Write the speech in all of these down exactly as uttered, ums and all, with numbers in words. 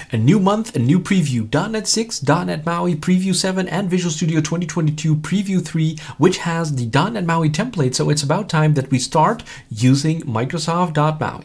A new month, a new preview. dot net six, dot net MAUI Preview seven, and Visual Studio twenty twenty-two Preview three, which has the dot net MAUI template, so it's about time that we start using Microsoft dot MAUI.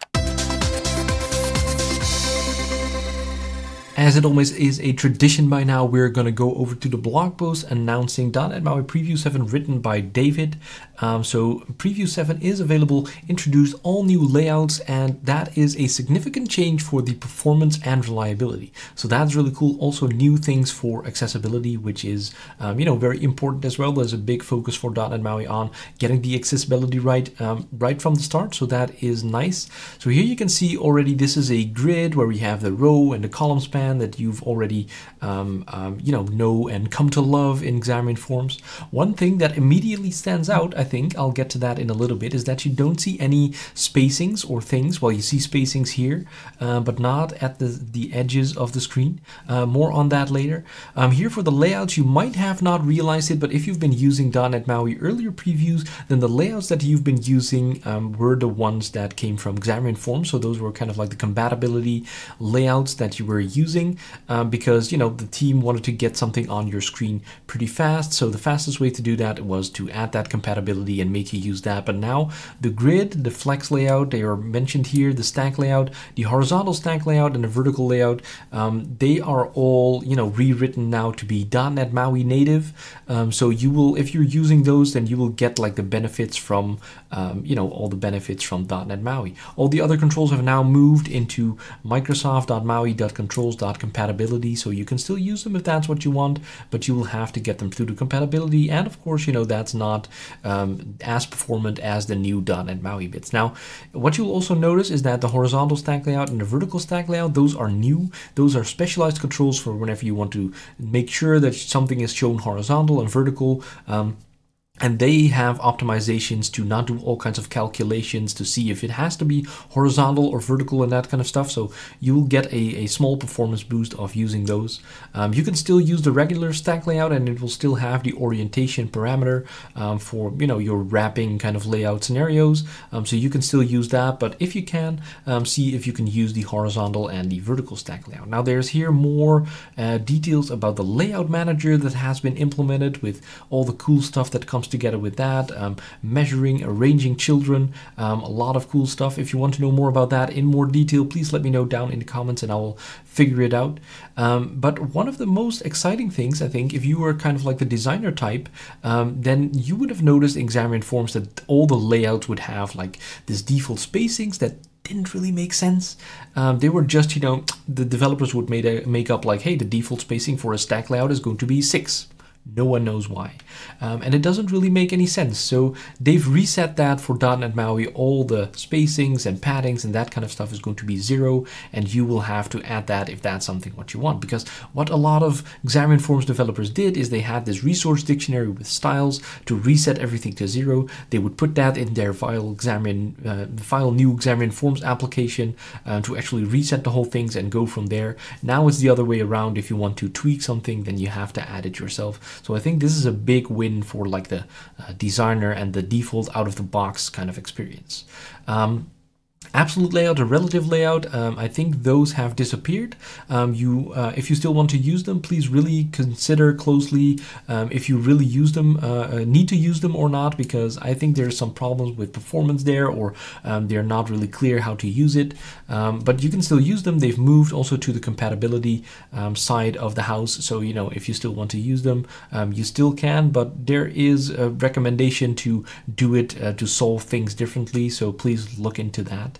As it almost is a tradition by now, we're going to go over to the blog post announcing dot net MAUI Preview seven written by David. Um, so Preview seven is available, introduced all new layouts, and that is a significant change for the performance and reliability. So that's really cool. Also new things for accessibility, which is um, you know, very important as well. There's a big focus for dot net MAUI on getting the accessibility right um, right from the start. So that is nice. So here you can see already this is a grid where we have the row and the column span that you've already um, um, you know know and come to love in Xamarin Forms. One thing that immediately stands out, I think I'll get to that in a little bit, is that you don't see any spacings or things. Well, you see spacings here, uh, but not at the the edges of the screen. Uh, more on that later. Um, here for the layouts, you might have not realized it, but if you've been using dot net MAUI earlier previews, then the layouts that you've been using um, were the ones that came from Xamarin Forms. So those were kind of like the compatibility layouts that you were using. Um, because you know the team wanted to get something on your screen pretty fast, so the fastest way to do that was to add that compatibility and make you use that. But now the grid, the flex layout, they are mentioned here, the stack layout, the horizontal stack layout, and the vertical layout, um, they are all you know rewritten now to be dot net MAUI native. Um, so you will, if you're using those, then you will get like the benefits from um, you know all the benefits from dot net MAUI. All the other controls have now moved into Microsoft dot MAUI dot controls dot compatibility, so you can still use them if that's what you want, but you will have to get them through the compatibility, and of course you know that's not um, as performant as the new dot net MAUI bits. Now what you'll also notice is that the horizontal stack layout and the vertical stack layout, those are new. Those are specialized controls for whenever you want to make sure that something is shown horizontal and vertical. um, And they have optimizations to not do all kinds of calculations to see if it has to be horizontal or vertical and that kind of stuff. So you will get a, a small performance boost of using those. Um, you can still use the regular stack layout, and it will still have the orientation parameter um, for you know your wrapping kind of layout scenarios. Um, so you can still use that, but if you can, um, see if you can use the horizontal and the vertical stack layout. Now there's here more uh, details about the layout manager that has been implemented with all the cool stuff that comes together with that, um, measuring, arranging children, um, a lot of cool stuff. If you want to know more about that in more detail, please let me know down in the comments and I will figure it out. Um, but one of the most exciting things, I think, if you were kind of like the designer type, um, then you would have noticed in Xamarin Forms that all the layouts would have like this default spacings that didn't really make sense. Um, they were just, you know, the developers would make, a, make up like, hey, the default spacing for a stack layout is going to be six. No one knows why. Um, and it doesn't really make any sense. So they've reset that for dot net MAUI. All the spacings and paddings and that kind of stuff is going to be zero, and you will have to add that if that's something what you want. Because what a lot of Xamarin Forms developers did is they had this resource dictionary with styles to reset everything to zero. They would put that in their file Xamarin, uh, file new Xamarin Forms application uh, to actually reset the whole things and go from there. Now it's the other way around. If you want to tweak something, then you have to add it yourself. So I think this is a big win for like the uh, designer and the default out of the box kind of experience. Um, Absolute layout and relative layout, um, I think those have disappeared. Um, you, uh, if you still want to use them, please really consider closely um, if you really use them, uh, need to use them or not, because I think there's some problems with performance there, or um, they're not really clear how to use it. Um, but you can still use them. They've moved also to the compatibility um, side of the house. So, you know, if you still want to use them, um, you still can, but there is a recommendation to do it uh, to solve things differently. So please look into that.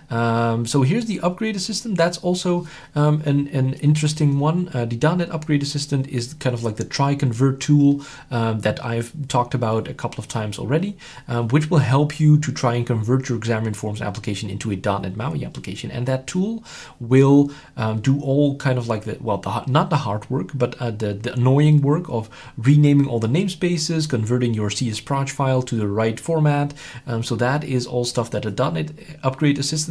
Um, so here's the upgrade assistant. That's also um, an, an interesting one. Uh, the dot net upgrade assistant is kind of like the try convert tool um, that I've talked about a couple of times already, um, which will help you to try and convert your Xamarin Forms application into a dot net MAUI application. And that tool will um, do all kind of like the, well, the, not the hard work, but uh, the, the annoying work of renaming all the namespaces, converting your C S Proj file to the right format. Um, so that is all stuff that a dot net upgrade assistant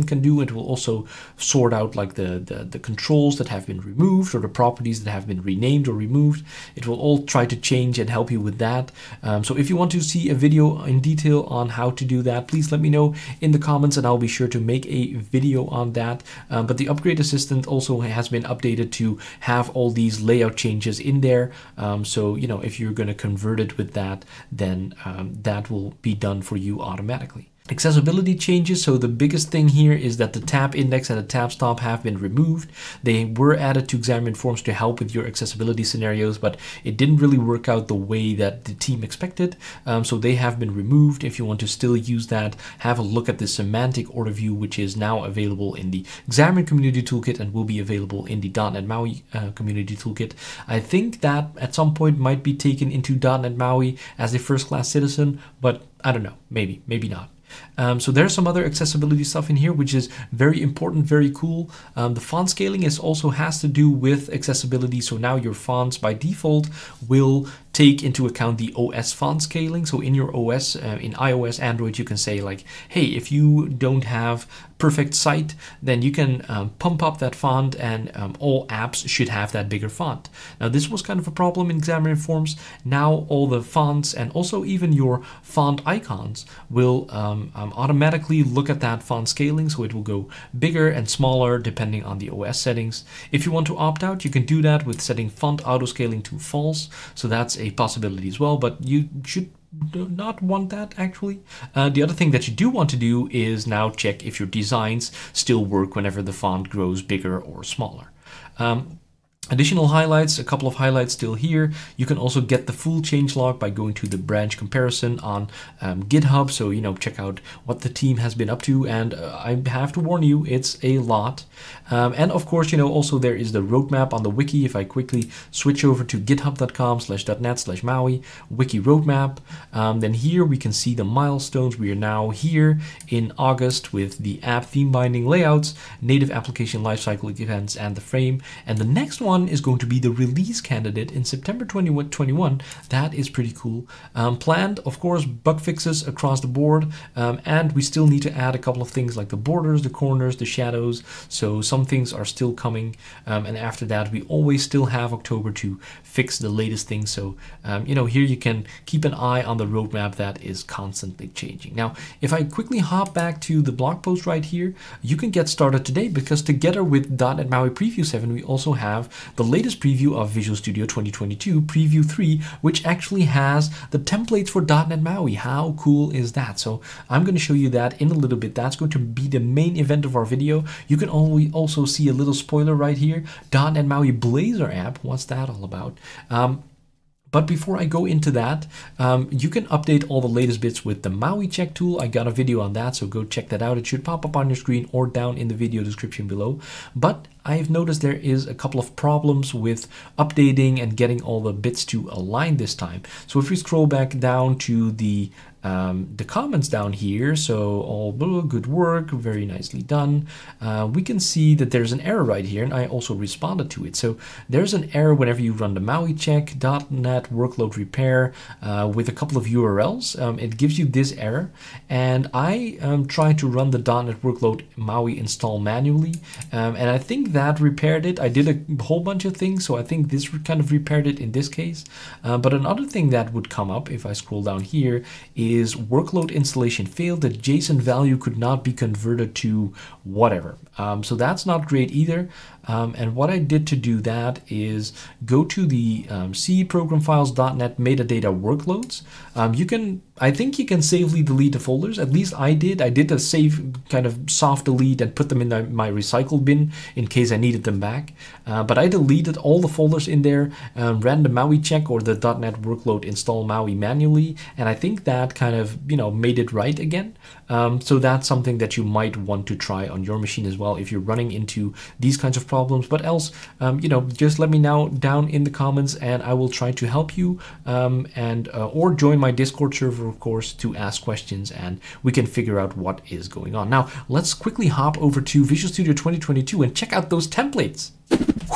assistant can do. It will also sort out like the, the, the controls that have been removed or the properties that have been renamed or removed. It will all try to change and help you with that. Um, so if you want to see a video in detail on how to do that, please let me know in the comments and I'll be sure to make a video on that. Um, but the Upgrade Assistant also has been updated to have all these layout changes in there. Um, so, you know, if you're going to convert it with that, then um, that will be done for you automatically. Accessibility changes. So the biggest thing here is that the tab index and the tab stop have been removed. They were added to Xamarin Forms to help with your accessibility scenarios, but it didn't really work out the way that the team expected. Um, so they have been removed. If you want to still use that, have a look at the semantic order view, which is now available in the Xamarin Community Toolkit and will be available in the dot net MAUI uh, Community Toolkit. I think that at some point might be taken into dot net MAUI as a first-class citizen, but I don't know, maybe, maybe not. Um, so there's some other accessibility stuff in here, which is very important, very cool. Um, the font scaling is also has to do with accessibility. So now your fonts by default will take into account the O S font scaling. So in your O S, uh, in iOS, Android, you can say like, hey, if you don't have perfect sight, then you can um, pump up that font and um, all apps should have that bigger font. Now this was kind of a problem in Xamarin Forms. Now all the fonts and also even your font icons will um, um, automatically look at that font scaling. So it will go bigger and smaller depending on the O S settings. If you want to opt out, you can do that with setting font auto scaling to false. So that's a possibility as well, but you should do not want that actually. Uh, the other thing that you do want to do is now check if your designs still work whenever the font grows bigger or smaller. Um, Additional highlights, a couple of highlights still here. You can also get the full changelog by going to the branch comparison on um, GitHub. So, you know, check out what the team has been up to. And uh, I have to warn you, it's a lot. Um, and of course, you know, also there is the roadmap on the wiki. If I quickly switch over to github.com slash .net slash Maui, wiki roadmap, um, then here we can see the milestones. We are now here in August with the app theme binding layouts, native application lifecycle events, and the frame. And the next one is going to be the release candidate in September twenty twenty-one. That is pretty cool. Um, planned, of course, bug fixes across the board, um, and we still need to add a couple of things like the borders, the corners, the shadows. So some things are still coming, um, and after that, we always still have October to fix the latest things. So um, you know, here you can keep an eye on the roadmap that is constantly changing. Now, if I quickly hop back to the blog post right here, you can get started today because together with dot net MAUI Preview seven, we also have the latest preview of Visual Studio twenty twenty-two Preview three, which actually has the templates for dot net MAUI. How cool is that? So I'm going to show you that in a little bit. That's going to be the main event of our video. You can also see a little spoiler right here. dot net MAUI Blazor app. What's that all about? Um, But before I go into that, um, you can update all the latest bits with the Maui check tool. I got a video on that, so go check that out. It should pop up on your screen or down in the video description below. But I've noticed there is a couple of problems with updating and getting all the bits to align this time. So if we scroll back down to the Um, the comments down here, so all good work, very nicely done. Uh, we can see that there's an error right here, and I also responded to it. So there's an error whenever you run the Maui check dot net workload repair uh, with a couple of U R Ls. Um, it gives you this error, and I um, tried to run the dot net workload Maui install manually, um, and I think that repaired it. I did a whole bunch of things, so I think this kind of repaired it in this case. Uh, but another thing that would come up if I scroll down here is is workload installation failed. The JSON value could not be converted to whatever. Um, so that's not great either. Um, and what I did to do that is go to the um, C program files dot net metadata workloads. Um, you can, I think you can safely delete the folders. At least I did. I did a safe kind of soft delete and put them in the, my recycle bin in case I needed them back. Uh, but I deleted all the folders in there, um, ran the Maui check or the .NET workload install Maui manually, and I think that kind of, you know, made it right again. Um, so that's something that you might want to try on your machine as well if you're running into these kinds of problems. But else, um, you know, just let me know down in the comments and I will try to help you, um, and uh, or join my Discord server, of course, to ask questions and we can figure out what is going on. Now, let's quickly hop over to Visual Studio twenty twenty-two and check out those templates. Whew. Okay.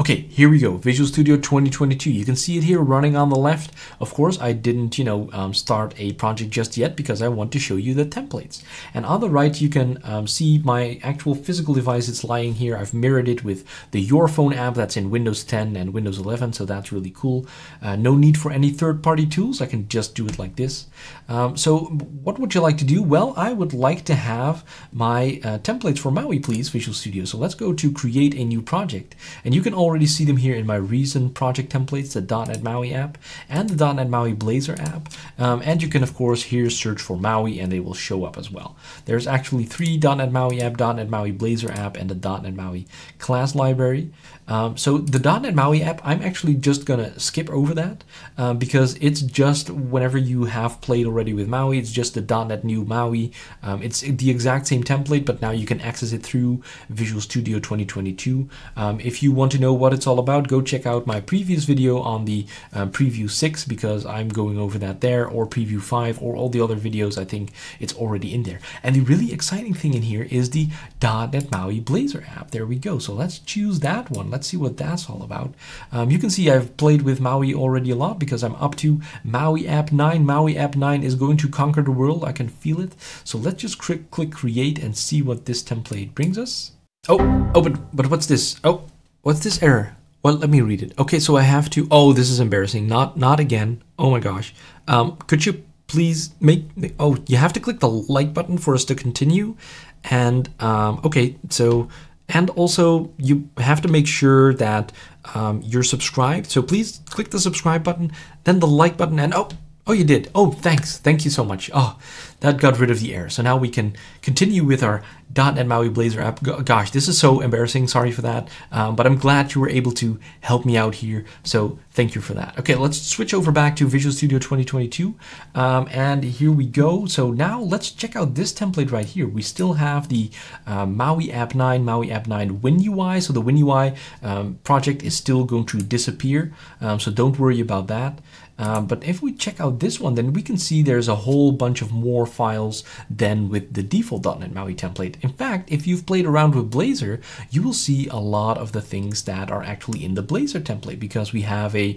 Okay, here we go, Visual Studio twenty twenty-two. You can see it here running on the left. Of course, I didn't, you know, um, start a project just yet because I want to show you the templates. And on the right, you can um, see my actual physical device. It's lying here. I've mirrored it with the Your Phone app that's in Windows ten and Windows eleven, so that's really cool. Uh, no need for any third-party tools. I can just do it like this. Um, so what would you like to do? Well, I would like to have my uh, templates for Maui, please, Visual Studio. So let's go to create a new project. And you can already see them here in my recent project templates, the .dot net Maui app and the .dot net Maui Blazor app. Um, and you can, of course, here search for Maui and they will show up as well. There's actually three .dot net Maui app, .dot net Maui Blazor app, and the .dot net Maui class library. Um, so the .dot net Maui app, I'm actually just gonna skip over that um, because it's just whenever you have played already with Maui, it's just the .dot net new Maui. Um, it's the exact same template, but now you can access it through Visual Studio twenty twenty-two. Um, if you want to know what it's all about, go check out my previous video on the um, Preview six because I'm going over that there, or Preview five, or all the other videos. I think it's already in there. And the really exciting thing in here is the .dot net Maui Blazor app. There we go. So let's choose that one. Let's see what that's all about. Um, you can see I've played with Maui already a lot because I'm up to Maui app nine. Maui app nine is going to conquer the world. I can feel it. So let's just click, click create and see what this template brings us. Oh, oh, but, but what's this? Oh, what's this error? Well, let me read it. Okay, so I have to, oh, this is embarrassing. Not, not again. Oh my gosh. Um, could you please make, oh, you have to click the like button for us to continue. And, um, okay, so, and also you have to make sure that um, you're subscribed. So please click the subscribe button, then the like button, and oh, oh, you did. Oh, thanks. Thank you so much. Oh, that got rid of the error. So now we can continue with our .dot net Maui Blazor app. Gosh, this is so embarrassing. Sorry for that. Um, but I'm glad you were able to help me out here. So thank you for that. Okay, let's switch over back to Visual Studio twenty twenty-two. Um, and here we go. So now let's check out this template right here. We still have the uh, Maui app nine, Maui app nine WinUI. So the WinUI um, project is still going to disappear. Um, so don't worry about that. Um, but if we check out this one, then we can see there's a whole bunch of more files than with the default .dot net Maui template. In fact, if you've played around with Blazor, you will see a lot of the things that are actually in the Blazor template because we have a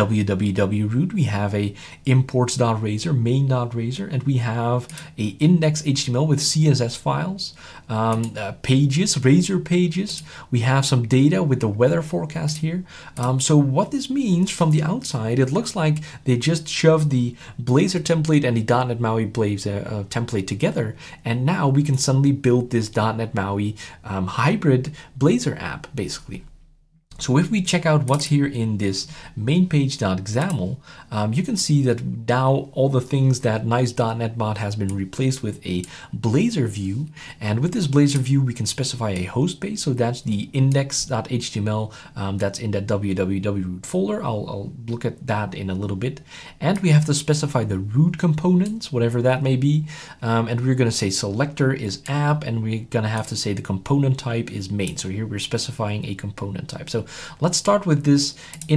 www root, we have a imports.razor, main.razor, and we have a index H T M L with C S S files, um, uh, pages, Razor pages. We have some data with the weather forecast here. Um, so what this means from the outside, it looks like they just shoved the Blazor template and the .dot net Maui Blazor uh, template together, and now we can suddenly build this .dot net Maui um, hybrid Blazor app, basically. So if we check out what's here in this main page.xaml, um, you can see that now all the things that nice .dot net bot has been replaced with a Blazor view. And with this Blazor view, we can specify a host page. So that's the index.html um, that's in that www root folder. I'll, I'll look at that in a little bit. And we have to specify the root components, whatever that may be. Um, and we're going to say selector is app, and we're going to have to say the component type is main. So here we're specifying a component type. So let's start with this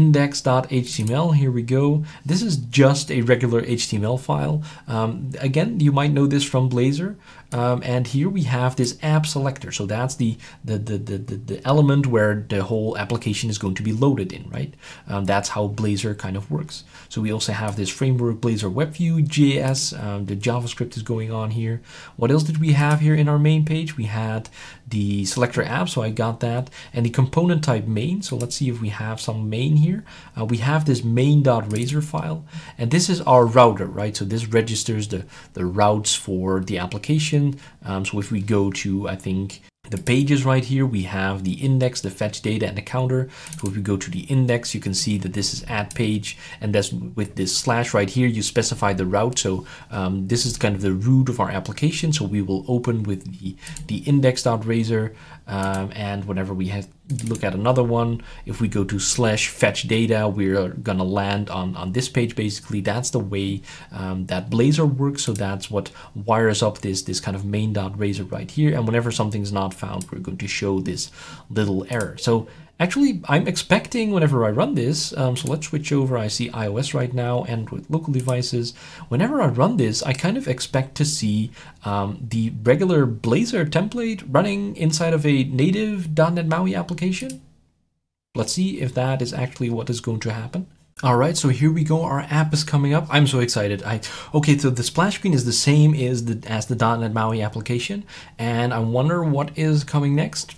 index.html. Here we go. This is just a regular H T M L file. Um, again, you might know this from Blazor. Um, and here we have this app selector. So that's the, the, the, the, the, the element where the whole application is going to be loaded in, right? Um, that's how Blazor kind of works. So we also have this framework Blazor WebView, J S, um, the JavaScript is going on here. What else did we have here in our main page? We had the selector app, so I got that, and the component type main. So let's see if we have some main here. Uh, we have this main.razor file, and this is our router, right? So this registers the, the routes for the application. Um, so if we go to, I think, the pages right here, we have the index, the fetch data, and the counter. So if we go to the index, you can see that this is add page, and that's with this slash right here, you specify the route. So um, this is kind of the root of our application. So we will open with the, the index.razor, um, and whenever we have look at another one, if we go to slash fetch data, we're gonna land on, on this page. Basically, that's the way um, that Blazor works. So that's what wires up this, this kind of main.razor right here. And whenever something's not found, we're going to show this little error. So actually, I'm expecting whenever I run this, um, so let's switch over. I see iOS right now, Android local devices. Whenever I run this, I kind of expect to see um, the regular Blazor template running inside of a native .dot net Maui application. Let's see if that is actually what is going to happen. All right, so here we go. Our app is coming up. I'm so excited. I okay, so the splash screen is the same as the as the .NET MAUI application, and I wonder what is coming next.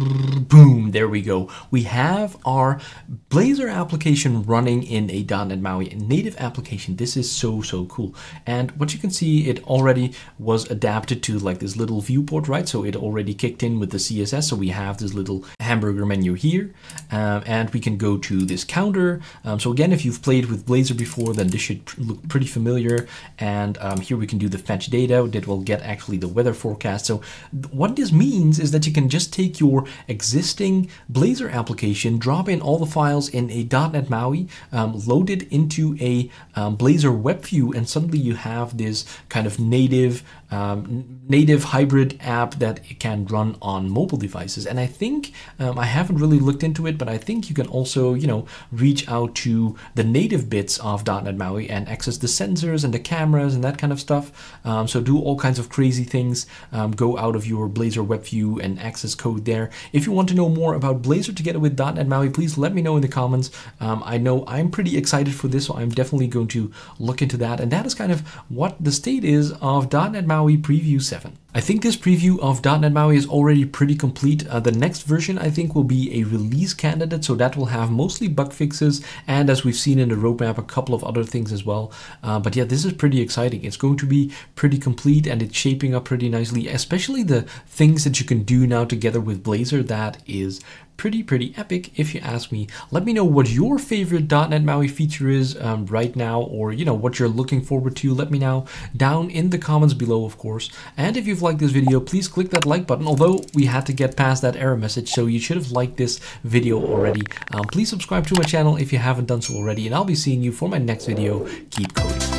Boom! There we go. We have our Blazor application running in a .NET MAUI native application. This is so so cool. And what you can see, it already was adapted to like this little viewport, right? So it already kicked in with the C S S. So we have this little hamburger menu here, um, and we can go to this counter. Um, so again, if you've played with Blazor before, then this should look pretty familiar. And um, here we can do the fetch data that will get actually the weather forecast. So what this means is that you can just take your existing Blazor application, drop in all the files in a .NET MAUI, um, load it into a um, Blazor web view, and suddenly you have this kind of native um, native hybrid app that can run on mobile devices. And I think um, I haven't really looked into it, but I think you can also, you know, reach out to the native bits of .NET MAUI and access the sensors and the cameras and that kind of stuff. Um, so do all kinds of crazy things. Um, go out of your Blazor web view and access code there. If you want to know more about Blazor together with .NET MAUI, please let me know in the comments. Um, I know I'm pretty excited for this, so I'm definitely going to look into that. And that is kind of what the state is of .NET MAUI Preview seven. I think this preview of .NET MAUI is already pretty complete. Uh, the next version, I think, will be a release candidate, so that will have mostly bug fixes, and as we've seen in the roadmap, a couple of other things as well. Uh, but yeah, this is pretty exciting. It's going to be pretty complete, and it's shaping up pretty nicely, especially the things that you can do now together with Blazor. That is pretty, pretty epic, if you ask me. Let me know what your favorite .NET MAUI feature is um, right now, or, you know, what you're looking forward to. Let me know down in the comments below, of course. And if you've liked this video, please click that like button, although we had to get past that error message, so you should have liked this video already. Um, please subscribe to my channel if you haven't done so already, and I'll be seeing you for my next video. Keep coding.